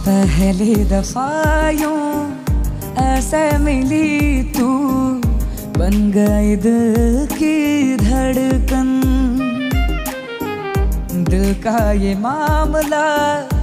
पहली दफा यूं ऐसे मिली तू, बन गई दिल की धड़कन। दिल का ये मामला